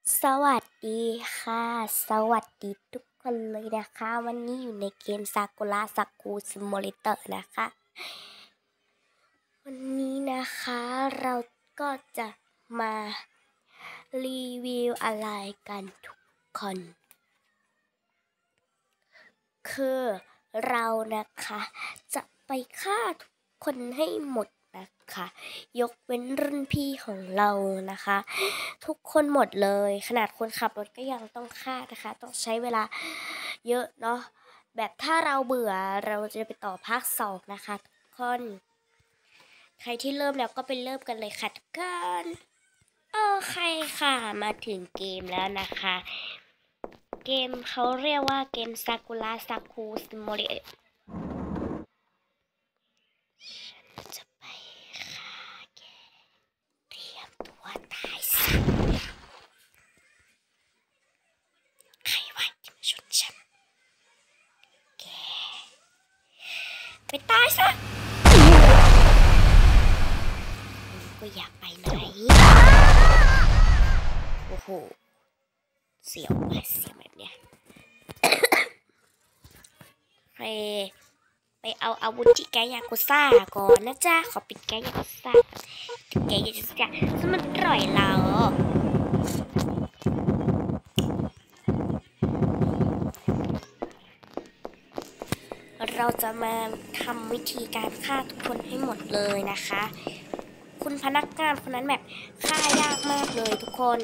สวัสดีค่ะสวัสดีทุกคนเลยนะคะวันนี้อยู่ในเกมซากุระซากุซิมูเลเตอร์นะคะวันนี้นะคะเราก็จะมารีวิวอะไรกันทุกคนคือเรานะคะจะไปฆ่าทุกคนให้หมดนะคะยกเว้นรุ่นพี่ของเรานะคะทุกคนหมดเลยขนาดคนขับรถก็ยังต้องฆ่านะคะต้องใช้เวลาเยอะเนาะแบบถ้าเราเบื่อเราจะไปต่อภาค2นะคะทุกคนใครที่เริ่มแล้วก็ไปเริ่มกันเลยค่ะทุกคนโอเคค่ะมาถึงเกมแล้วนะคะเกมเขาเรียกว่าเกมซากุระซากุซิมูเลเตอร์จะไปฆ่าแกเตรียมตัวตายซะใครว่าจะมาชนฉันแกไปตายซะก็อยากไปไหนโอ้โหเสียวมากเสียวแบบเนี้ยไปเอาอาวุธที่แกยากุซ่าก่อนนะจ๊ะขอปิดแกยากุซ่าแกยากุซ่าซึ่งมันอร่อยเราเราจะมาทำวิธีการฆ่าทุกคนให้หมดเลยนะคะคุณพนักงานคนนั้นแบบฆ่ายากมากเลยทุกคน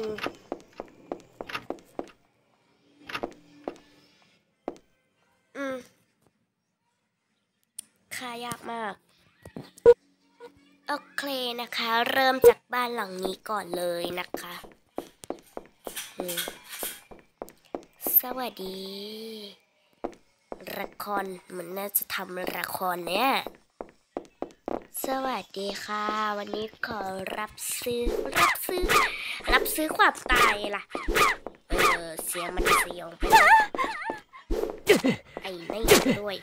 ฆ่ายากมากโอเคนะคะเริ่มจากบ้านหลังนี้ก่อนเลยนะคะสวัสดีละครเหมือนน่าจะทำละครเนี่ยสวัสดีค่ะวันนี้ขอรับซื้อความตายล่ะเสียงมันสยองไปไอ้ไม่ด้วย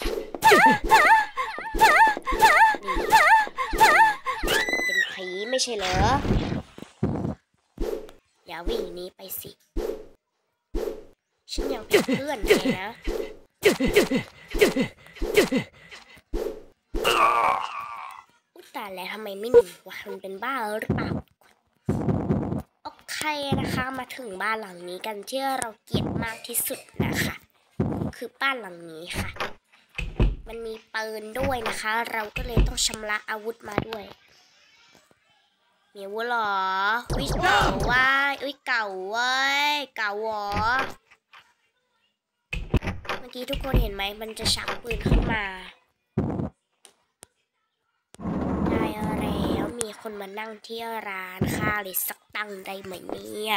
เป็นผีไม่ใช่เหรออย่าวิ่งหนีไปสิฉันยังเป็นเพื่อนเลยนะอุยตายแล้วทำไมไม่หนีวะมันเป็นบ้าหรือเปล่าโอเคนะคะมาถึงบ้านหลังนี้กันที่เราเกลียดมากที่สุดนะคะคือบ้านหลังนี้ค่ะมันมีปืนด้วยนะคะเราก็เลยต้องชำระอาวุธมาด้วยมีอาวุธหรอวิเก่าว้ายเก่าเว้ยเก่าหรอเมื่อกี้ทุกคนเห็นไหมมันจะชักปืนขึ้นมาได้แล้วมีคนมานั่งที่ร้านค่าเลยสักตังได้ไหมเนี่ย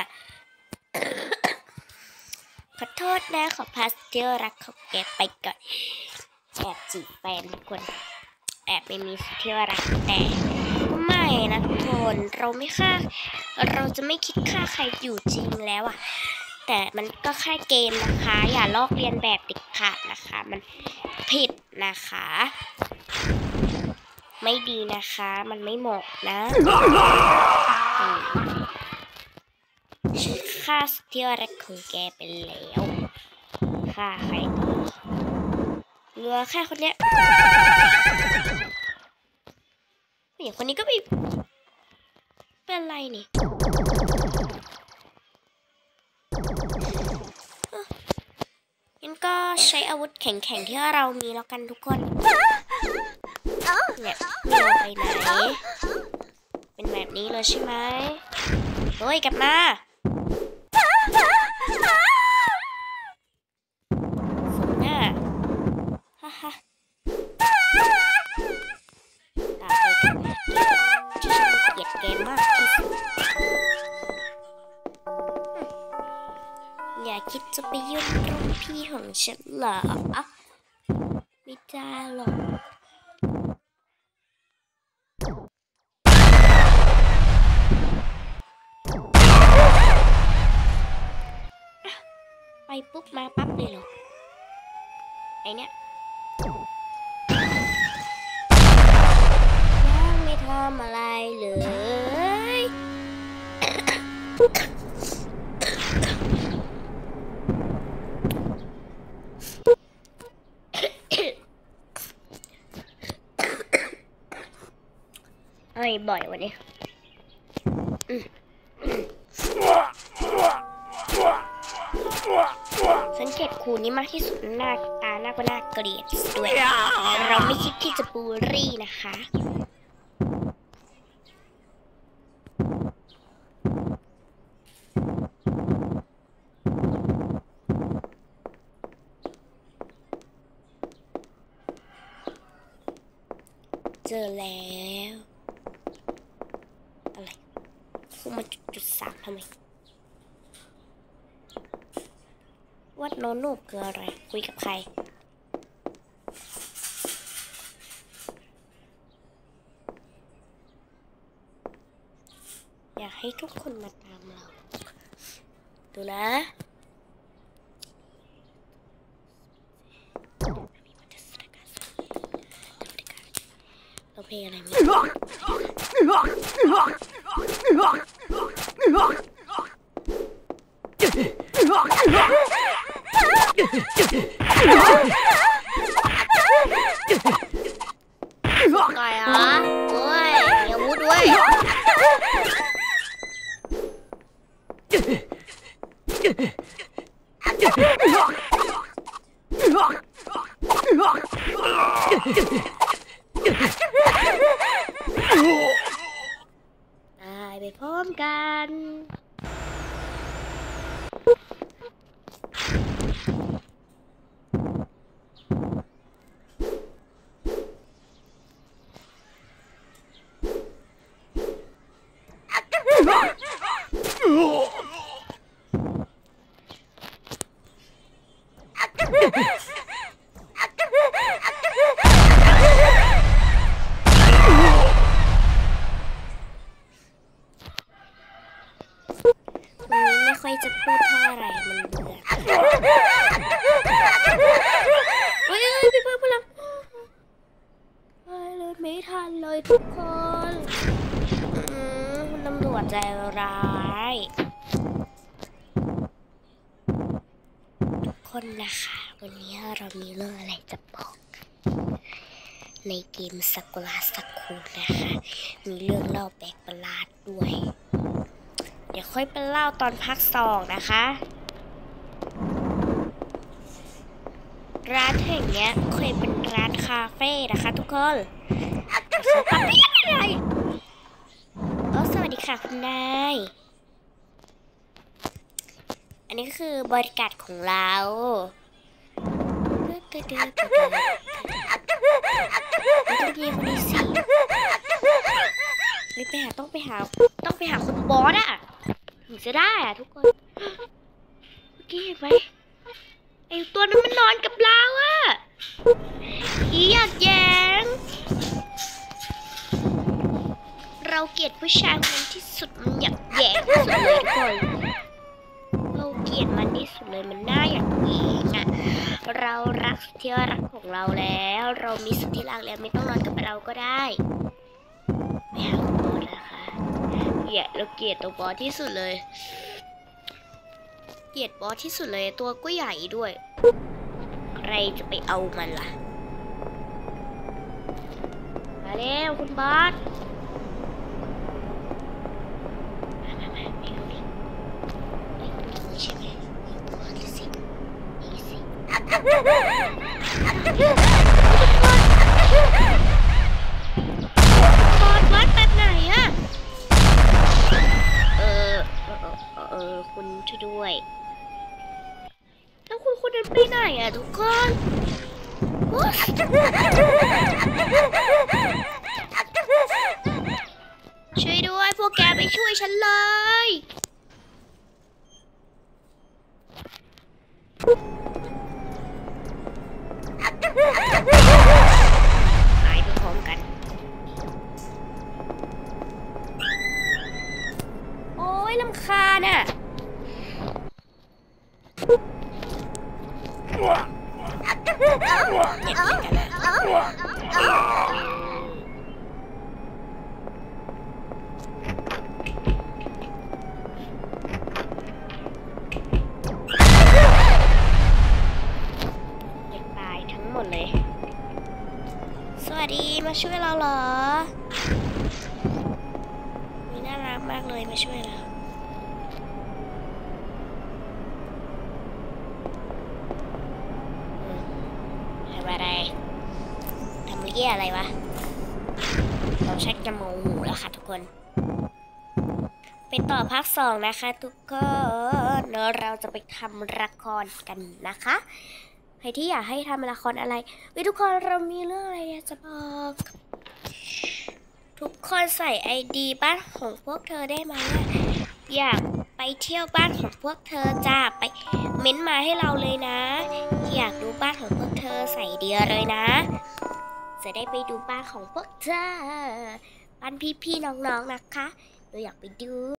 ขอโทษนะขอพาสเที่ยวรักของแกไปก่อนแอบจีบแฟนทุกคนแอบไม่มีเที่ยวรักแต่ไม่นะทุกคนเราจะไม่คิดฆ่าใครอยู่จริงแล้วอ่ะแต่มันก็แค่เกมนะคะอย่าลอกเรียนแบบเด็กขาดนะคะมันผิดนะคะไม่ดีนะคะมันไม่เหมาะนะฉันฆ่าเที่ยวรักของแกไปแล้วฆ่าใครเหลือแค่คนเนี้ยผู้หญิงคนนี้ก็เป็นอะไรนี่งั้นก็ใช้อาวุธแข็งๆที่เรามีแล้วกันทุกคนเนี่ยไม่เอาไปไหนเป็นแบบนี้เลยใช่ไหมเฮ้ยกลับมาสมหน้าฮ่าฮ่าตาไปกันที่ฉันเกลียดแกมากที่สุดอย่าคิดจะไปยุ่งรุ่นพี่ของฉันเหรอไม่ได้หรอกไปปุ๊บมาปั๊บเลยเหรอไอเนี้ยยังไม่ทำอะไรเลยบ่อยวันนี้สังเกตครูนี้มากที่สุดหน้าตาหน้าก็น่าเกลียดด้วยเราไม่คิดที่จะบูลลี่นะคะเจอแล้วอะไรคุณมาจุดสามทำไมวัดโนนูคืออะไรคุยกับใครอยากให้ทุกคนมาตามเราดูนะเราเพลงอะไรไม่รู้ไก่ฮะโอ้ยมีอาวุธด้วยตายไปพร้อมกันไม่ค่อยจะพูดเท่าไหร่มันเบื่อเฮ้ยพี่เพิ่มพลังไปเลยไม่ทันเลยทุกคนคุณตำรวจใจร้ายทุกคนนะคะวันนี้เรามีเรื่องอะไรจะบอกในเกมซากุระซากุนะคะมีเรื่องเล่าแปลกประหลาดด้วยเดี๋ยวค่อยไปเล่าตอนภาค2นะคะร้านแห่งนี้เคยเป็นร้านคาเฟ่นะคะทุกคนอะไรสวัสดีค่ะคุณนายอันนี้คือบริการของเราต้องมีคนนี้สิต้องไปหาคุณบอสอะถึงจะได้อะทุกคนเมื่อกี้เห็นไหมไอ้ตัวนั้นมันนอนกับเราอะอยากแย้งเราเกลียดผู้ชายคนนั้นที่สุดมันอยากแย้งที่สุดเลยทุกคนเราเกลียดมันที่สุดเลยมันน่าอยากแย้งอะเรารักที่รักของเราแล้วเรามีสุดที่รักแล้วไม่ต้องนอนกับเราก็ได้ไม่หาคุณบอสนะคะเราเกลียดตัวบอสที่สุดเลยเกลียดบอสที่สุดเลยตัวก็ใหญ่ด้วยใครจะไปเอามันล่ะมาเร็วคุณบอสมาไม่รู้ดินี่ใช่ไหมนี่บอสสินี่สิบอสวัดแบบไหนอะคุณช่วยด้วยแล้วคุณเดินไปไหนอะทุกคนช่วยด้วยพวกแกไปช่วยฉันเลยตายไปพร้อมกันโอ้ยรำคาญอ่ะตายทั้งหมดเลยสวัสดีมาช่วยเราเหรอเลยมาช่วยแล้วทำอะไรทำเรี่ยอะไรวะเราชักจะโมโหแล้วค่ะทุกคนเป็นต่อภาค 2นะคะทุกคนเราจะไปทำละครกันนะคะใครที่อยากให้ทำละครอะไรทุกคนเรามีเรื่องอะไรจะบอกทุกคนใส่ ID บ้านของพวกเธอได้ไหมอยากไปเที่ยวบ้านของพวกเธอจ้าไปเม้นมาให้เราเลยนะอยากดูบ้านของพวกเธอใส่เดียเลยนะจะได้ไปดูบ้านของพวกเธอบ้านพี่ๆน้องๆนะคะเราอยากไปดู